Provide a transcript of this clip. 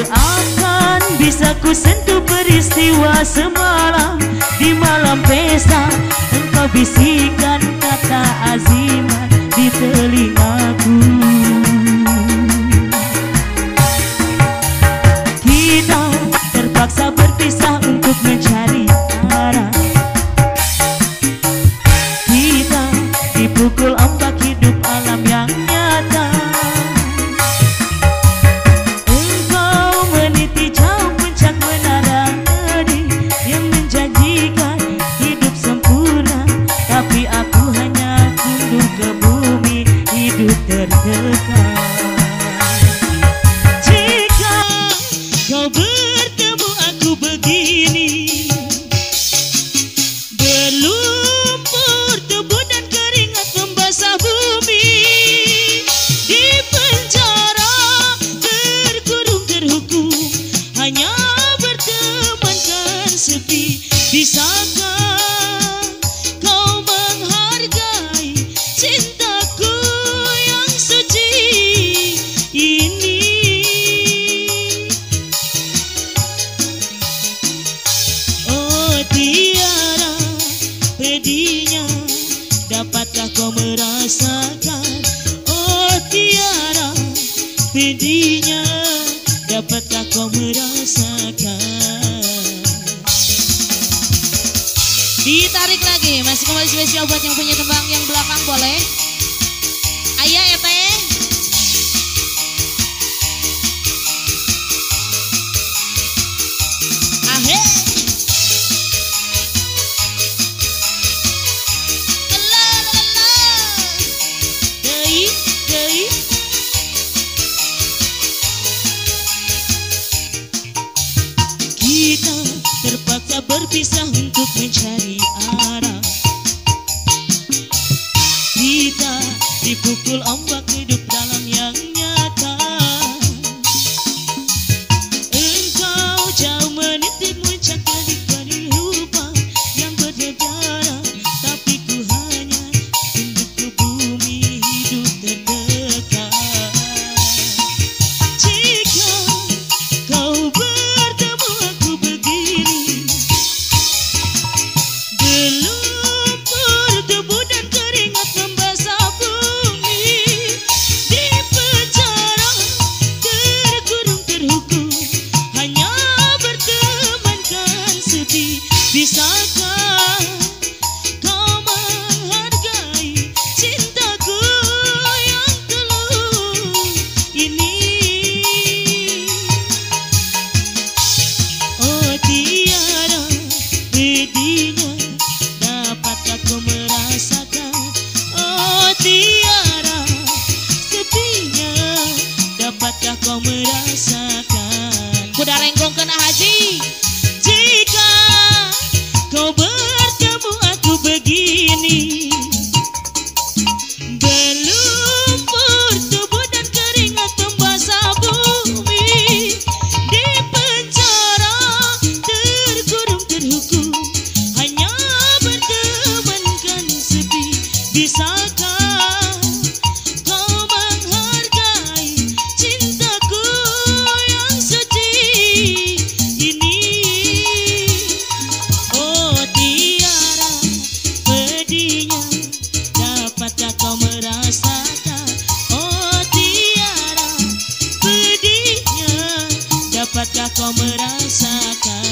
Seakan bisa ku sentuh peristiwa semalam. Di malam pesta engkau bisikan kata azimat di telingaku. Kita terpaksa berpisah untuk mencari arah. Kita dipukul ombak hidup alam yang nyata. Engkau meniti jauh puncak menara tadi yang menjanjikan hidup sempurna, tapi aku hanya tunduk ke bumi, hidup tertekan. Jika kau bertemu aku begini, berlumpur tubuh dan keringat membasah bumi. Di penjara terkurung terhukum, hanya bertemankan sepi. Bisakah kau menghargai cintaku yang suci ini? Oh tiara pedihnya, dapatkah kau merasakan? Oh tiara pedihnya, dapatkah kau merasakan? Ditarik lagi, masih kembali spesial buat yang punya tembang yang belakang boleh. Ayah ya teh. Ahe. Kita terpaksa berpisah untuk mencari arah. Kita dipukul ombak hidup dalam yang nyata. Engkau jauh menitip puncak dari rupa yang berjajaran, tapi ku hanya tunduk ke bumi, hidup terdekat. Jika kau bertemu aku begini, berlumpur debu dan keringat membasah bumi. Di penjara terkurung terhukum, hanya bertemankan sepi. Bisakah kau menghargai cintaku yang tulus ini? Oh tiara pedihnya, dapatkah kau merasakan? Oh tiara sepinya, dapatkah kau merasakan? Kuda renggong kena haji. Jika kau bertemu aku begini, berlumpur tubuh dan keringat membasah bumi. Di penjara terkurung terhukum, hanya bertemankan sepi. Bisakah kau menghargai cintaku yang suci ini? Oh tiara pedihnya, dapatkah kau merasakan? Oh tiara pedihnya, dapatkah kau merasakan?